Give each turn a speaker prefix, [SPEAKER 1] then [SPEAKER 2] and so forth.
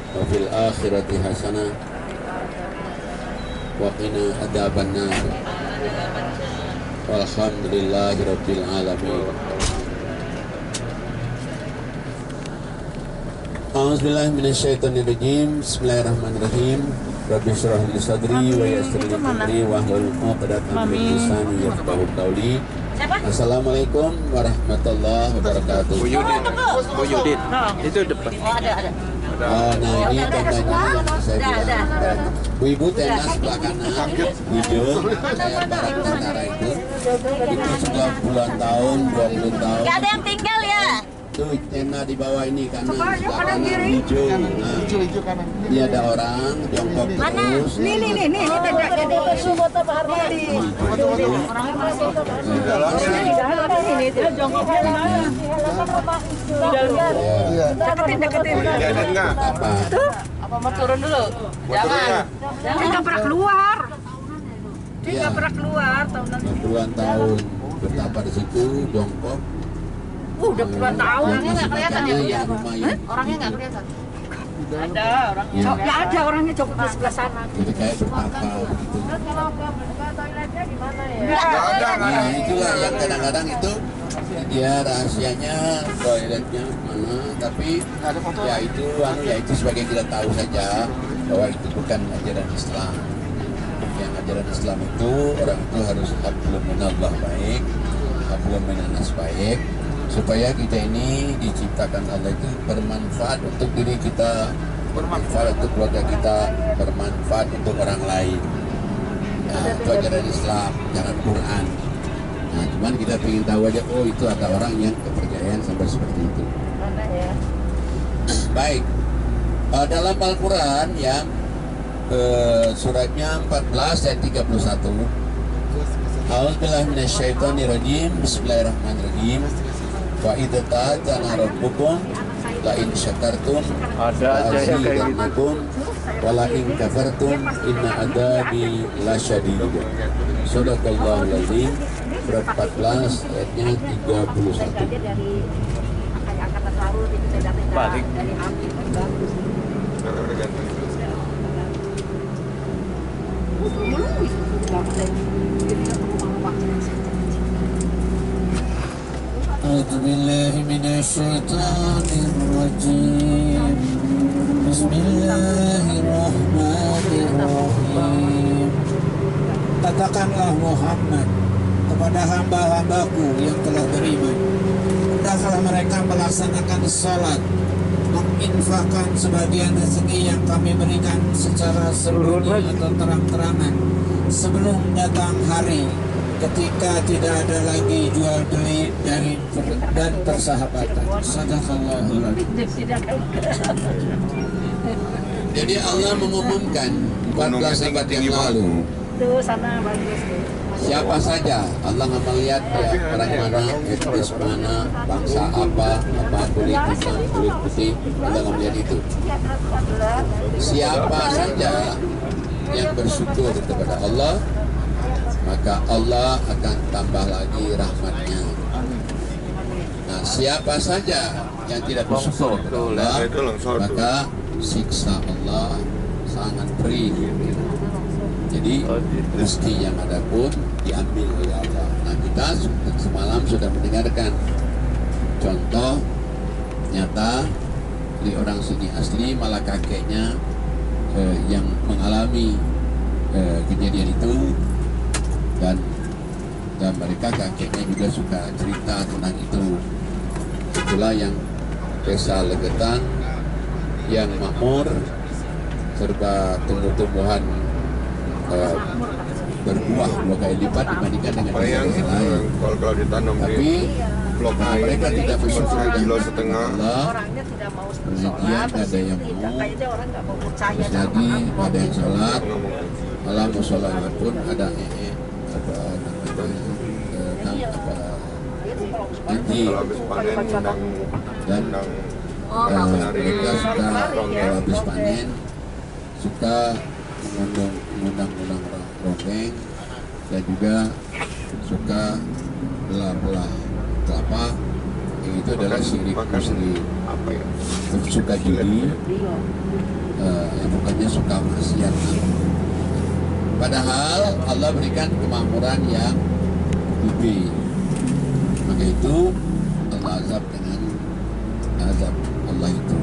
[SPEAKER 1] wa fil akhirati hasanah wa qina adzabannar. Walhamdulillahi rabbil alamin. A'udzubillahi minasyaitonirrajim. Bismillahirrahmanirrahim. Rabbi shrah li sadri wa yassir li amri wahlul 'uqdatam min lisani yafqahu qawli. Assalamualaikum warahmatullahi wabarakatuh.
[SPEAKER 2] Bu Yudin, itu depan.
[SPEAKER 1] Nah ini tandanya yang saya bilang. Bu Ibu tenas sebelah kanan, hijau, saya barat tentara itu sudah puluhan tahun, 20 tahun.
[SPEAKER 3] Gak ada yang tinggal ya?
[SPEAKER 1] Tuh tenda di bawah ini kanan, sebelah kanan hijau. Nah, ini ada orang jongkok terus.
[SPEAKER 3] Nih tenda jadi Sumata Bahar Madi. Deketin.
[SPEAKER 1] Apa?
[SPEAKER 3] Apa mau turun dulu? Jangan. Dia nggak pernah keluar. Dia nggak pernah keluar tahunan.
[SPEAKER 1] Puluhan tahun bertapa di situ, jongkok.
[SPEAKER 3] Udah puluhan tahun.
[SPEAKER 1] Orangnya nggak kelihatan ya?
[SPEAKER 3] Orangnya nggak kelihatan. Ada orangnya. Ya ada orangnya jongkok di sebelah sana.
[SPEAKER 1] Jadi kayak bertapa begitu.
[SPEAKER 3] Kalau nggak buka toiletnya gimana ya?
[SPEAKER 1] Nah itulah yang kadang-kadang itu dia rahasianya toiletnya mana, tapi ya itu sebagai kita tahu saja bahwa itu bukan ajaran Islam. Yang ajaran Islam itu orang itu harus hablum minallah baik, hablum minanas baik, supaya kita ini diciptakan Allah itu bermanfaat untuk diri kita, bermanfaat untuk keluarga kita, bermanfaat untuk orang lain. Nah, itu ajaran Islam, jangan Quran. Nah, cuman kita ingin tahu aja, oh itu ada orang yang kepercayaan sampai seperti itu. Baik, dalam Al-Quran yang suratnya 14 ayat 31. A'udzubillahi minasyaitonirrajim. Bismillahirrahmanirrahim. Wa idza ta'ala rabbukum la in syakartum
[SPEAKER 2] Ada aja yang kayak gitu.
[SPEAKER 1] wa la in kafartum inna adabi lasyadid. Shadaqallahul azim. Surat 14 ayatnya 31.
[SPEAKER 2] Balik.
[SPEAKER 1] A'udzu billahi minasyaitonir rajim. Bismillahirrahmanirrahim. Katakanlah Muhammad kepada hamba-hambaku yang telah beriman, hendaklah mereka melaksanakan salat, menginfakkan sebagian rezeki yang kami berikan secara sembunyi atau terang-terangan sebelum datang hari ketika tidak ada lagi jual beli dan persahabatan. Sadaqallahul azim. Jadi Allah mengumumkan 14 abad yang lalu,
[SPEAKER 3] Tuh sana bagus tuh.
[SPEAKER 1] siapa saja, Allah nggak melihat ya, orang mana, etnis mana, bangsa apa kulit hitam, kulit putih, Allah nggak melihat itu. Siapa saja yang bersyukur kepada Allah, maka Allah akan tambah lagi rahmatnya. Nah, siapa saja yang tidak bersyukur kepada Allah, maka siksa Allah sangat perih. Jadi rezeki yang ada pun diambil oleh Allah. Nah, kita semalam sudah mendengarkan contoh nyata dari orang sini asli, malah kakeknya yang mengalami kejadian itu, dan mereka kakeknya juga suka cerita tentang itu. Itulah yang desa Legetan yang makmur, serba tumbuh-tumbuhan berbuah 2 kali lipat dibandingkan dengan desa lain.
[SPEAKER 4] Kalau ditanam
[SPEAKER 1] Tapi
[SPEAKER 4] blok
[SPEAKER 1] mereka tidak bersyukur
[SPEAKER 4] kilo
[SPEAKER 1] kepada
[SPEAKER 4] setengah.
[SPEAKER 1] Allah.
[SPEAKER 3] Orangnya tidak mau
[SPEAKER 1] Kemudian ada yang mau,
[SPEAKER 3] kayaknya orang nggak mau percaya.
[SPEAKER 1] terus lagi ada yang sholat, malah musola pun ada haji,
[SPEAKER 4] Kalau habis panen
[SPEAKER 1] dan mereka suka kalau habis panen suka mengundang rombeng, dan juga suka belah-belah kelapa itu adalah syirik musyrik.
[SPEAKER 2] Apa ya?
[SPEAKER 1] Suka judi, bukannya suka maksiat. Padahal Allah berikan kemakmuran yang lebih. Maka itu Allah azab dengan azab Allah itu.